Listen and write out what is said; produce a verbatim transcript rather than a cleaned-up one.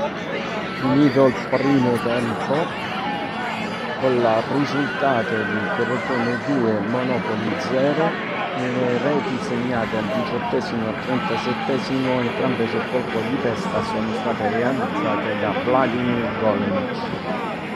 Finito il primo tempo, con il risultato di Crotone due, Monopoli zero, le reti segnate al diciottesimo e al trentasettesimo, entrambe sul colpo di testa, sono state realizzate da Vladimir Golenic.